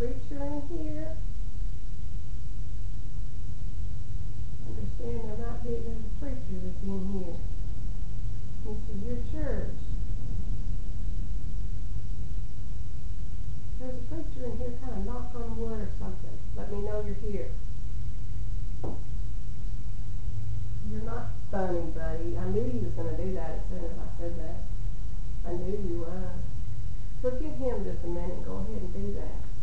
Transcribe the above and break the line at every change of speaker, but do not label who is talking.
preacher in here? Understand there might be there's a preacher that's in here. This is your church. There's a preacher in here, kind of knock on wood or something. Let me know you're here. You're not funny, buddy. I knew you was going to do that as soon as I said that. I knew you was. So give him just a minute. Go ahead and do that.